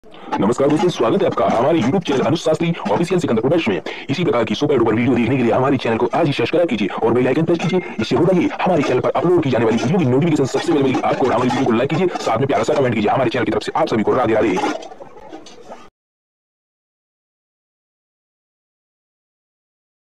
नमस्कार दोस्तों, स्वागत है आपका हमारे YouTube channel Anuj Shastri official Sikandarpur batch में। इसी प्रकार की सुपर डुपर वीडियो देखने के लिए हमारे चैनल को आज ही सब्सक्राइब कीजिए और बेल आइकन प्रेस कीजिए। इससे होगा ये, हमारे चैनल पर अपलोड की जाने वाली वीडियो की नोटिफिकेशन सबसे पहले मिलेगी आपको। और हमारी वीडियो को लाइक कीजिए, साथ में प्यारा सा कमेंट कीजिए। हमारे चैनल की तरफ से आप सभी को राधे राधे।